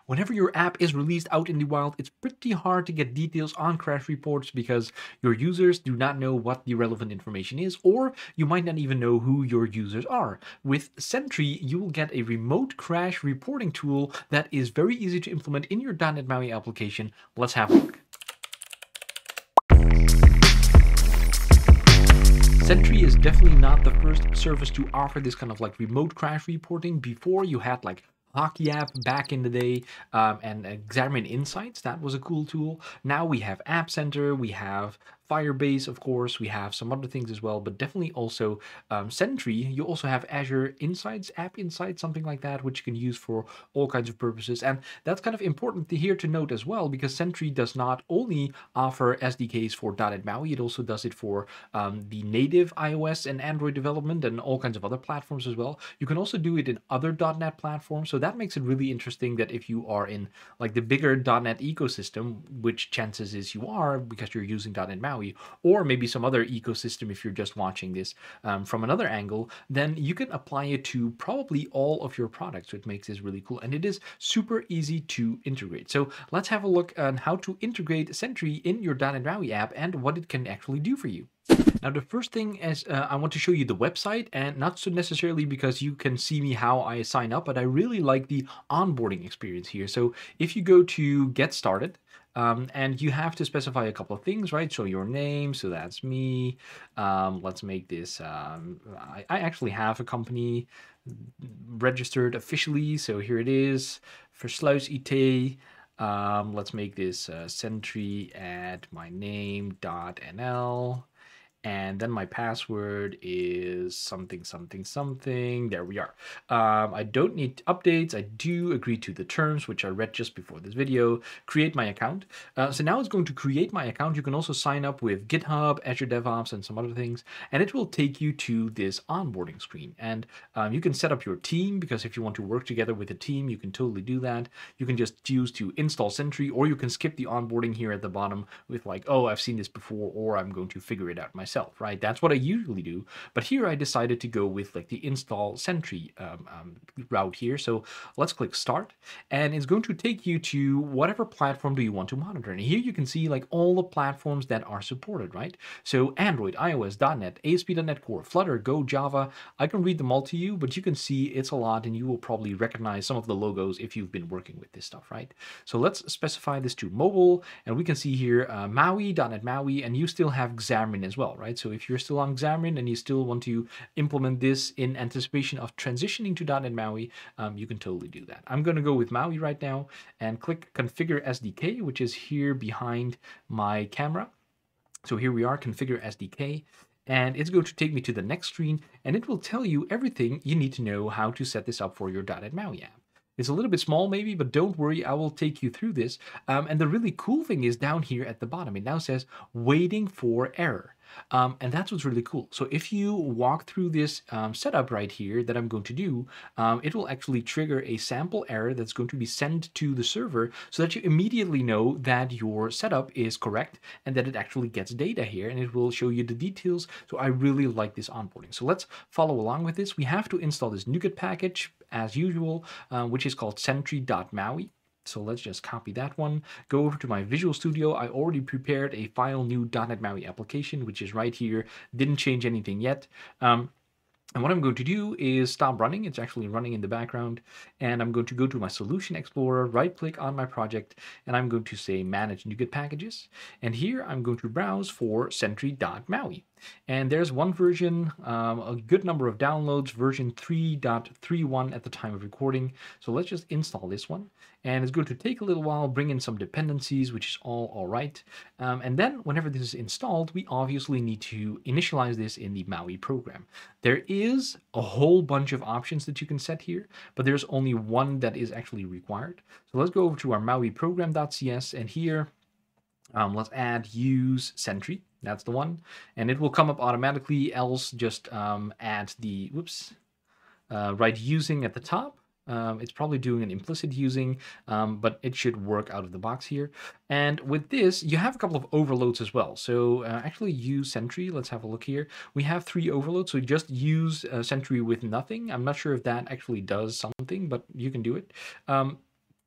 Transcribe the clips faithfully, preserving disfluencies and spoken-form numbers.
Whenever your app is released out in the wild, it's pretty hard to get details on crash reports because your users do not know what the relevant information is, or you might not even know who your users are. With Sentry, you will get a remote crash reporting tool that is very easy to implement in your dot net MAUI application. Let's have a look. Sentry is definitely not the first service to offer this kind of like remote crash reporting. Before, you had like Hockey app back in the day, um, and Examine Insights. That was a cool tool. Now we have App Center, we have Firebase, of course, we have some other things as well, but definitely also um, Sentry. You also have Azure Insights, App Insights, something like that, which you can use for all kinds of purposes. And that's kind of important to here to note as well, because Sentry does not only offer S D Ks for dot net MAUI, it also does it for um, the native iOS and Android development and all kinds of other platforms as well. You can also do it in other dot net platforms, so that makes it really interesting that if you are in like the bigger dot net ecosystem, which chances is you are because you're using dot net MAUI, or maybe some other ecosystem if you're just watching this um, from another angle, then you can apply it to probably all of your products, which makes this really cool. And it is super easy to integrate. So let's have a look on how to integrate Sentry in your dot net MAUI app and what it can actually do for you. Now, the first thing is uh, I want to show you the website, and not so necessarily because you can see me how I sign up, but I really like the onboarding experience here. So if you go to Get Started, um, and you have to specify a couple of things, right? So your name, so that's me. Um, let's make this, um, I, I actually have a company registered officially, so here it is, Versluis I T. Um, let's make this uh, Sentry at my name dot N L. And then my password is something, something, something. There we are. Um, I don't need updates. I do agree to the terms, which I read just before this video. Create my account. Uh, so now it's going to create my account. You can also sign up with GitHub, Azure DevOps, and some other things. And it will take you to this onboarding screen. And um, you can set up your team, because if you want to work together with a team, you can totally do that. You can just choose to install Sentry, or you can skip the onboarding here at the bottom with like, oh, I've seen this before, or I'm going to figure it out myself. Right? That's what I usually do. But here I decided to go with like the install Sentry um, um, route here. So let's click start, and it's going to take you to whatever platform do you want to monitor. And here you can see like all the platforms that are supported, right? So Android, iOS, dot net, A S P dot NET Core, Flutter, Go, Java. I can read them all to you, but you can see it's a lot, and you will probably recognize some of the logos if you've been working with this stuff, right? So let's specify this to mobile, and we can see here uh, MAUI, dot net MAUI, and you still have Xamarin as well, right? So if you're still on Xamarin and you still want to implement this in anticipation of transitioning to dot net MAUI, um, you can totally do that. I'm going to go with MAUI right now and click Configure S D K, which is here behind my camera. So here we are, Configure S D K. And it's going to take me to the next screen, and it will tell you everything you need to know how to set this up for your dot net MAUI app. It's a little bit small maybe, but don't worry, I will take you through this. Um, and the really cool thing is down here at the bottom, it now says waiting for error. Um, and that's what's really cool. So if you walk through this um, setup right here that I'm going to do, um, it will actually trigger a sample error that's going to be sent to the server so that you immediately know that your setup is correct and that it actually gets data here, and it will show you the details. So I really like this onboarding. So let's follow along with this. We have to install this NuGet package as usual, uh, which is called Sentry dot MAUI. So let's just copy that one, go over to my Visual Studio. I already prepared a file new dot net MAUI application, which is right here. Didn't change anything yet. Um, And what I'm going to do is stop running. It's actually running in the background. And I'm going to go to my Solution Explorer, right click on my project, and I'm going to say Manage NuGet Packages. And here I'm going to browse for Sentry dot MAUI. And there's one version, um, a good number of downloads, version three point three one at the time of recording. So let's just install this one. And it's going to take a little while, bring in some dependencies, which is all all right. Um, and then whenever this is installed, we obviously need to initialize this in the MAUI program. There is a whole bunch of options that you can set here, but there's only one that is actually required. So let's go over to our MAUI program.cs, and here um, let's add use Sentry. That's the one, and it will come up automatically. Else just um, add the whoops uh, write using at the top. Um, it's probably doing an implicit using, um, but it should work out of the box here. And with this, you have a couple of overloads as well. So uh, actually use Sentry. Let's have a look here. We have three overloads. So just use uh, Sentry with nothing. I'm not sure if that actually does something, but you can do it. Um,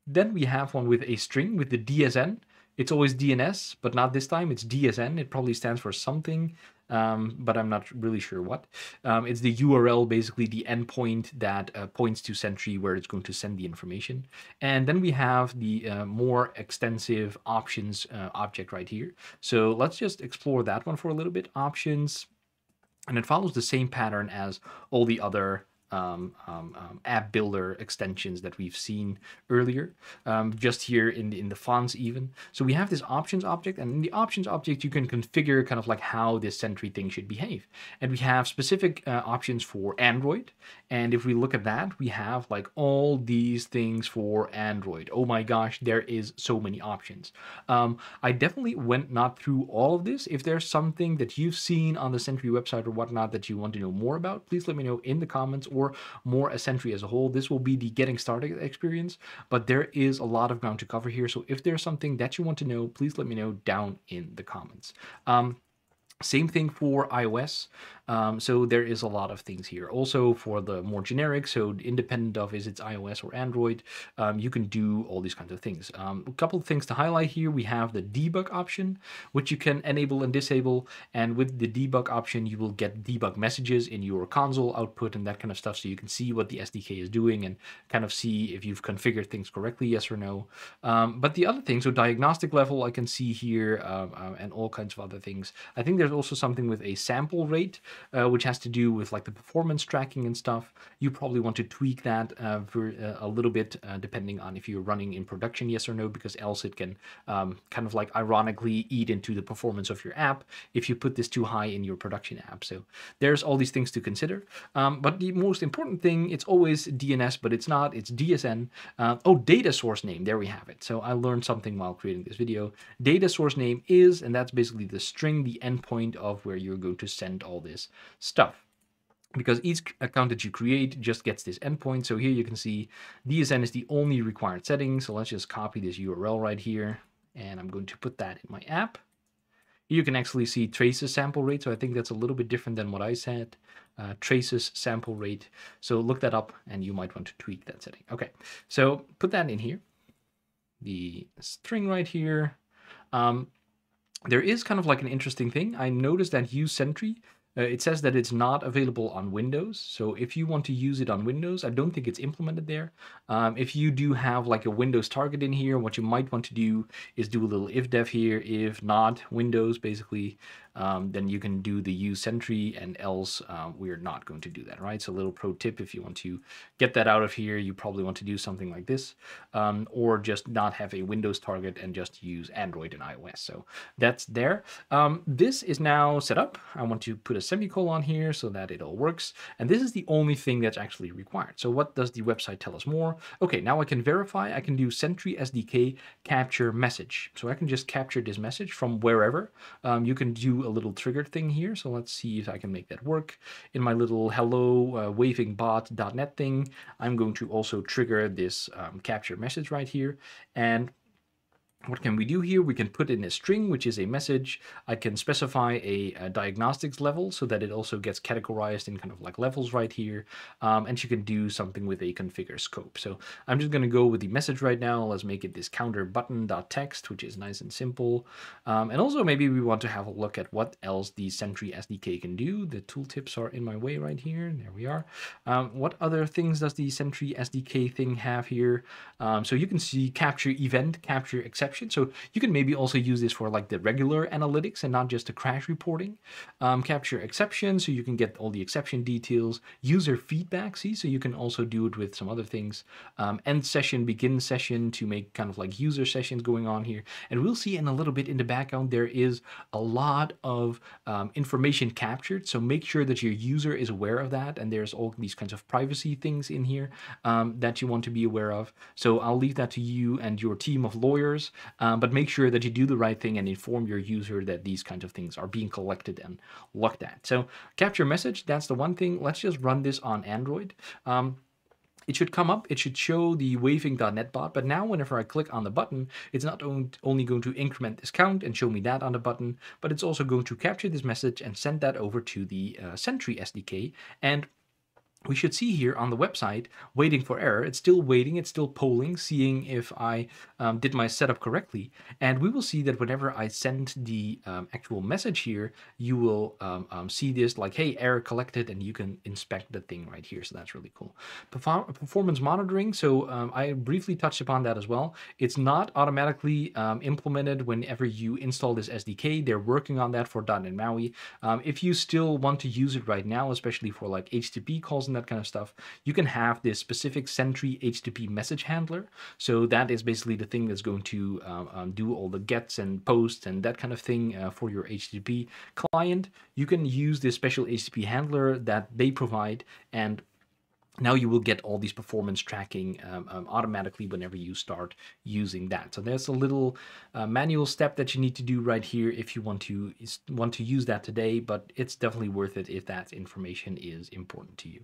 Then we have one with a string with the D S N. It's always D N S, but not this time. It's D S N. It probably stands for something, um, but I'm not really sure what. Um, it's the U R L, basically the endpoint that uh, points to Sentry where it's going to send the information. And then we have the uh, more extensive options uh, object right here. So let's just explore that one for a little bit. Options, and it follows the same pattern as all the other Um, um, um, app builder extensions that we've seen earlier, um, just here in the, in the fonts even. So we have this options object, and in the options object you can configure kind of like how this Sentry thing should behave. And we have specific uh, options for Android. And if we look at that, we have like all these things for Android. Oh my gosh, there is so many options. Um, I definitely went not through all of this. If there's something that you've seen on the Sentry website or whatnot that you want to know more about, please let me know in the comments, or more a Sentry as a whole. This will be the getting started experience, but there is a lot of ground to cover here. So if there's something that you want to know, please let me know down in the comments. Um, Same thing for iOS. Um, so there is a lot of things here. Also for the more generic, so independent of is it's iOS or Android, um, you can do all these kinds of things. Um, a couple of things to highlight here. We have the debug option, which you can enable and disable. And with the debug option, you will get debug messages in your console output and that kind of stuff. So you can see what the S D K is doing and kind of see if you've configured things correctly, yes or no. Um, but the other thing, so diagnostic level, I can see here, um, uh, and all kinds of other things. I think there's also something with a sample rate, uh, which has to do with like the performance tracking and stuff. You probably want to tweak that uh, for uh, a little bit, uh, depending on if you're running in production, yes or no, because else it can um, kind of like ironically eat into the performance of your app if you put this too high in your production app. So there's all these things to consider. Um, but the most important thing, it's always D N S, but it's not, it's D S N. Uh, oh, data source name, there we have it. So I learned something while creating this video. Data source name is, and that's basically the string, the endpoint of where you're going to send all this stuff, because each account that you create just gets this endpoint. So here you can see D S N is the only required setting. So let's just copy this U R L right here, and I'm going to put that in my app. You can actually see traces sample rate. So I think that's a little bit different than what I said. Uh, traces sample rate. So look that up and you might want to tweak that setting. Okay, so put that in here. The string right here. Um, there is kind of like an interesting thing. I noticed that use Sentry, uh, it says that it's not available on Windows. So if you want to use it on Windows, I don't think it's implemented there. Um, if you do have like a Windows target in here, what you might want to do is do a little if def here. If not Windows, basically, um, then you can do the use Sentry, and else um, we're not going to do that, right? So a little pro tip, if you want to get that out of here, you probably want to do something like this, um, or just not have a Windows target and just use Android and iOS. So that's there. Um, this is now set up. I want to put a semicolon here so that it all works. And this is the only thing that's actually required. So what does the website tell us more? Okay, now I can verify. I can do Sentry S D K capture message. So I can just capture this message from wherever. Um, you can do a little trigger thing here. So let's see if I can make that work. In my little hello uh, waving bot dot net thing, I'm going to also trigger this um, capture message right here. And what can we do here? We can put in a string, which is a message. I can specify a, a diagnostics level so that it also gets categorized in kind of like levels right here. Um, and you can do something with a configure scope. So I'm just going to go with the message right now. Let's make it this counter button.text, which is nice and simple. Um, and also maybe we want to have a look at what else the Sentry S D K can do. The tooltips are in my way right here. There we are. Um, what other things does the Sentry S D K thing have here? Um, so you can see capture event, capture exception. So you can maybe also use this for like the regular analytics and not just the crash reporting. Um, capture exception, so you can get all the exception details. User feedback, see, so you can also do it with some other things. Um, end session, begin session, to make kind of like user sessions going on here. And we'll see in a little bit in the background, there is a lot of um, information captured. So make sure that your user is aware of that. And there's all these kinds of privacy things in here um, that you want to be aware of. So I'll leave that to you and your team of lawyers. Um, but make sure that you do the right thing and inform your user that these kinds of things are being collected and looked at. So capture message, that's the one thing. Let's just run this on Android. Um, It should come up, it should show the waving dot net bot, but now whenever I click on the button, it's not only going to increment this count and show me that on the button, but it's also going to capture this message and send that over to the uh, Sentry S D K. And we should see here on the website, waiting for error. It's still waiting, it's still polling, seeing if I um, did my setup correctly. And we will see that whenever I send the um, actual message here, you will um, um, see this like, hey, error collected, and you can inspect the thing right here. So that's really cool. Perform performance monitoring. So um, I briefly touched upon that as well. It's not automatically um, implemented whenever you install this S D K. They're working on that for .NET MAUI. Um, if you still want to use it right now, especially for like H T T P calls and that kind of stuff, you can have this specific Sentry H T T P message handler. So that is basically the thing that's going to um, um, do all the gets and posts and that kind of thing uh, for your H T T P client. You can use this special H T T P handler that they provide, and now you will get all these performance tracking um, um, automatically whenever you start using that. So there's a little uh, manual step that you need to do right here if you want to want to use that today, but it's definitely worth it if that information is important to you.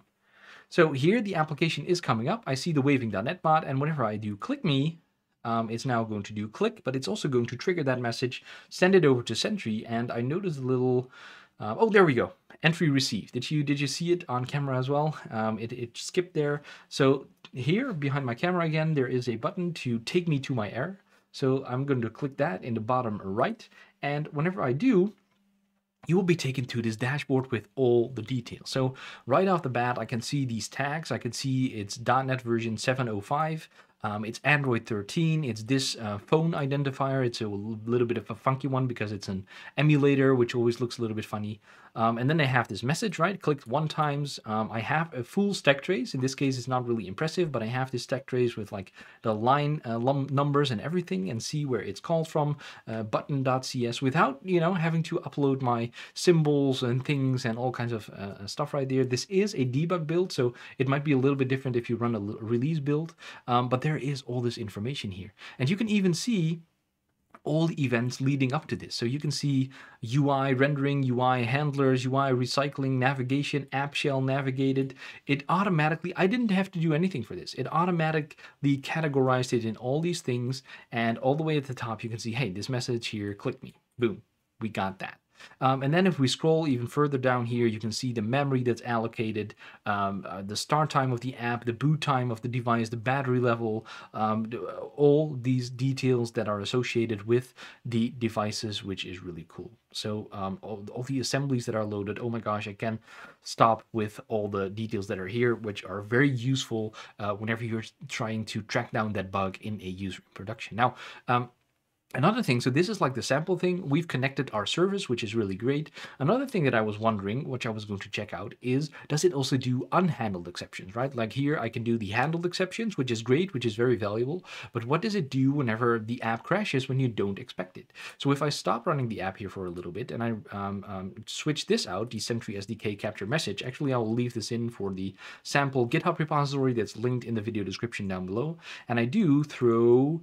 So here the application is coming up. I see the waving dot net bot, and whenever I do click me, um, it's now going to do click, but it's also going to trigger that message, send it over to Sentry, and I noticed a little, uh, oh, there we go. Entry received. Did you did you see it on camera as well? Um, it, it skipped there. So here behind my camera again, there is a button to take me to my error. So I'm going to click that in the bottom right, and whenever I do, you will be taken to this dashboard with all the details. So right off the bat, I can see these tags. I can see it's .NET version seven oh five. Um, it's Android thirteen. It's this uh, phone identifier. It's a little bit of a funky one because it's an emulator, which always looks a little bit funny. Um, and then I have this message, right? Clicked one times. Um, I have a full stack trace. In this case, it's not really impressive, but I have this stack trace with like the line uh, numbers and everything, and see where it's called from, uh, button.cs, without, you know, having to upload my symbols and things and all kinds of uh, stuff right there. This is a debug build, so it might be a little bit different if you run a release build, um, but there is all this information here. And you can even see all the events leading up to this. So you can see U I rendering, U I handlers, U I recycling, navigation, app shell navigated. It automatically, I didn't have to do anything for this. It automatically categorized it in all these things, and all the way at the top you can see, hey, this message here, click me. Boom, we got that. Um, and then if we scroll even further down here, you can see the memory that's allocated, um, uh, the start time of the app, the boot time of the device, the battery level, um, all these details that are associated with the devices, which is really cool. So um, all, all the assemblies that are loaded, oh my gosh, I can stop with all the details that are here, which are very useful uh, whenever you're trying to track down that bug in a user production. Now, um, another thing, so this is like the sample thing. We've connected our service, which is really great. Another thing that I was wondering, which I was going to check out, is does it also do unhandled exceptions, right? Like here I can do the handled exceptions, which is great, which is very valuable. But what does it do whenever the app crashes when you don't expect it? So if I stop running the app here for a little bit and I um, um, switch this out, the Sentry S D K capture message, actually I will leave this in for the sample GitHub repository that's linked in the video description down below. And I do throw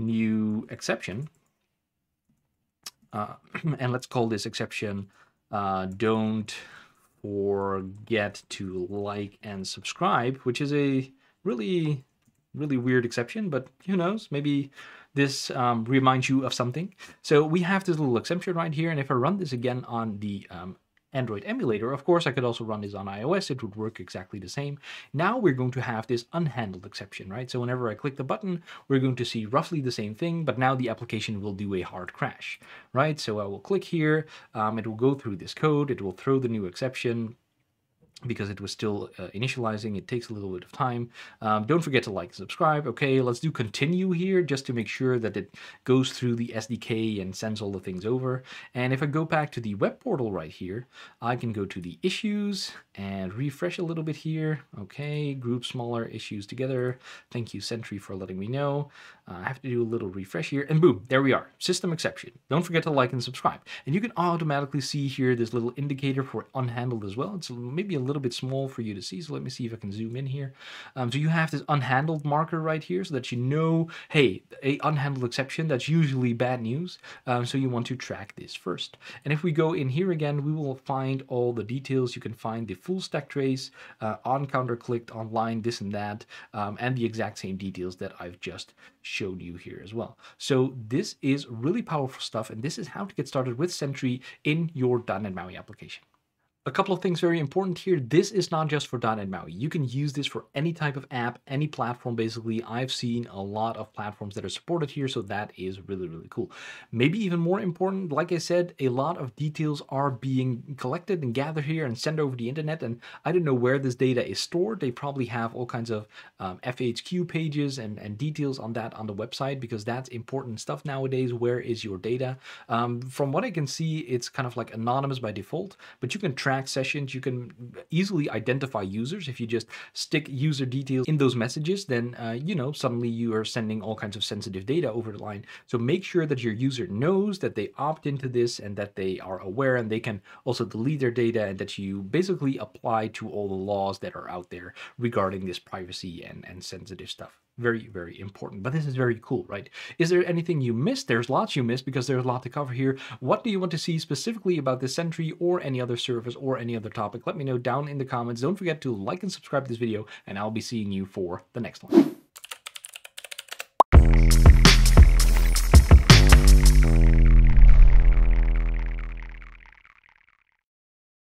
new exception. Uh, and let's call this exception, uh, don't forget to like and subscribe, which is a really, really weird exception, but who knows, maybe this um, reminds you of something. So we have this little exception right here, and if I run this again on the um, Android emulator, of course I could also run this on iOS, it would work exactly the same. Now we're going to have this unhandled exception, right? So whenever I click the button, we're going to see roughly the same thing, but now the application will do a hard crash, right? So I will click here, um, it will go through this code, it will throw the new exception, because it was still uh, initializing. It takes a little bit of time. Um, don't forget to like and subscribe. Okay, let's do continue here just to make sure that it goes through the S D K and sends all the things over. And if I go back to the web portal right here, I can go to the issues and refresh a little bit here. Okay, group smaller issues together. Thank you, Sentry, for letting me know. Uh, I have to do a little refresh here, and boom, there we are. System exception. Don't forget to like and subscribe. And you can automatically see here this little indicator for unhandled as well. It's maybe a little bit small for you to see, so let me see if I can zoom in here. Um, so you have this unhandled marker right here so that you know, hey, a unhandled exception, that's usually bad news. Um, so you want to track this first. And if we go in here again, we will find all the details. You can find the full stack trace, uh, on counter clicked, online, this and that, um, and the exact same details that I've just showed you here as well. So this is really powerful stuff, and this is how to get started with Sentry in your .NET MAUI application. A couple of things very important here. This is not just for .NET MAUI. You can use this for any type of app, any platform, basically. I've seen a lot of platforms that are supported here, so that is really, really cool. Maybe even more important, like I said, a lot of details are being collected and gathered here and sent over the internet, and I don't know where this data is stored. They probably have all kinds of um, F A Q pages and, and details on that on the website, because that's important stuff nowadays. Where is your data? Um, from what I can see, it's kind of like anonymous by default, but you can track sessions. You can easily identify users. If you just stick user details in those messages, then uh, you know, suddenly you are sending all kinds of sensitive data over the line. So make sure that your user knows that they opt into this and that they are aware, and they can also delete their data, and that you basically apply to all the laws that are out there regarding this privacy and, and sensitive stuff. Very, very important. But this is very cool, right? Is there anything you missed? There's lots you missed, because there's a lot to cover here. What do you want to see specifically about this Sentry or any other service or any other topic? Let me know down in the comments. Don't forget to like and subscribe to this video, and I'll be seeing you for the next one.